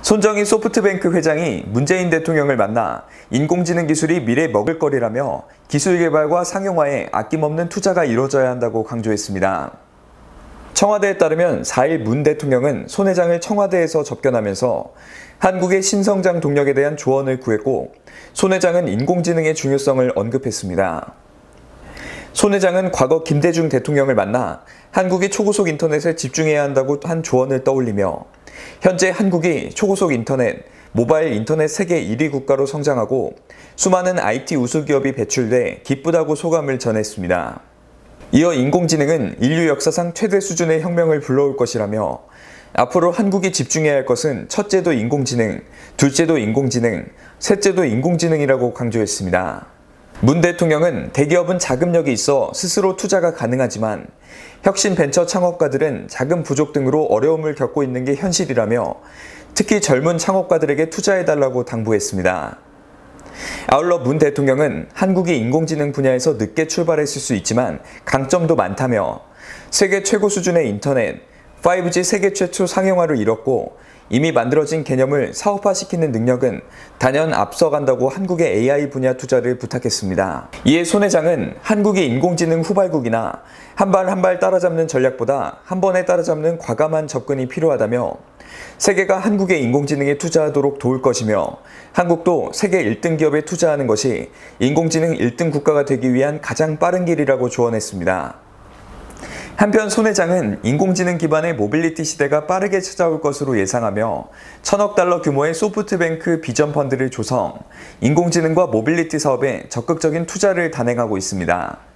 손정희 소프트뱅크 회장이 문재인 대통령을 만나 인공지능 기술이 미래 먹을거리라며 기술 개발과 상용화에 아낌없는 투자가 이루어져야 한다고 강조했습니다. 청와대에 따르면 4일 문 대통령은 손 회장을 청와대에서 접견하면서 한국의 신성장 동력에 대한 조언을 구했고, 손 회장은 인공지능의 중요성을 언급했습니다. 손 회장은 과거 김대중 대통령을 만나 한국이 초고속 인터넷에 집중해야 한다고 한 조언을 떠올리며, 현재 한국이 초고속 인터넷, 모바일 인터넷 세계 1위 국가로 성장하고 수많은 IT 우수기업이 배출돼 기쁘다고 소감을 전했습니다. 이어 인공지능은 인류 역사상 최대 수준의 혁명을 불러올 것이라며, 앞으로 한국이 집중해야 할 것은 첫째도 인공지능, 둘째도 인공지능, 셋째도 인공지능이라고 강조했습니다. 문 대통령은 대기업은 자금력이 있어 스스로 투자가 가능하지만 혁신 벤처 창업가들은 자금 부족 등으로 어려움을 겪고 있는 게 현실이라며, 특히 젊은 창업가들에게 투자해달라고 당부했습니다. 아울러 문 대통령은 한국이 인공지능 분야에서 늦게 출발했을 수 있지만 강점도 많다며, 세계 최고 수준의 인터넷, 5G 세계 최초 상용화를 이뤘고 이미 만들어진 개념을 사업화시키는 능력은 단연 앞서간다고 한국의 AI 분야 투자를 부탁했습니다. 이에 손 회장은 한국이 인공지능 후발국이나 한 발 한 발 따라잡는 전략보다 한 번에 따라잡는 과감한 접근이 필요하다며, 세계가 한국의 인공지능에 투자하도록 도울 것이며 한국도 세계 1등 기업에 투자하는 것이 인공지능 1등 국가가 되기 위한 가장 빠른 길이라고 조언했습니다. 한편 손 회장은 인공지능 기반의 모빌리티 시대가 빠르게 찾아올 것으로 예상하며 1,000억 달러 규모의 소프트뱅크 비전 펀드를 조성, 인공지능과 모빌리티 사업에 적극적인 투자를 단행하고 있습니다.